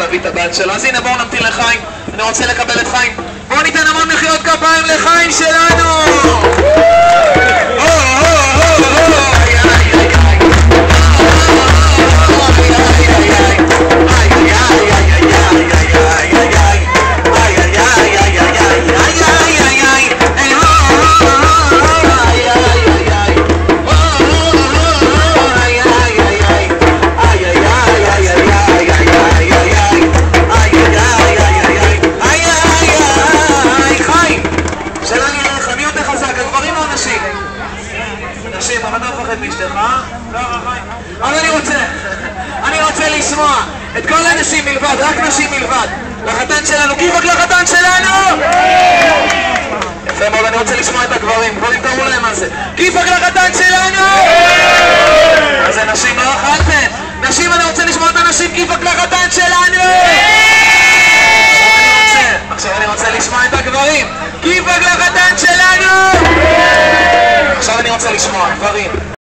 להביא את הבת שלו. אז הנה בואו נמתין לחיים, אני רוצה לקבל את חיים. בואו ניתן המון מחיאות כפיים לחיים שלנו. נשים, אבל אתה מפחד מאשתך, אבל אני רוצה לשמוע את כל הנשים מלבד, רק נשים מלבד, לחתן שלנו, כיפק לחתן שלנו! יפה מאוד, אני רוצה לשמוע את הגברים, גברים תראו להם מה זה, כיפק לחתן שלנו! אז זה נשים, לא אכלתם, נשים, אני רוצה לשמוע את הנשים, כיפק לחתן שלנו! עכשיו אני רוצה לשמוע את הגברים, כיפק לחתן שלנו! עכשיו אני רוצה לשמוע, גברים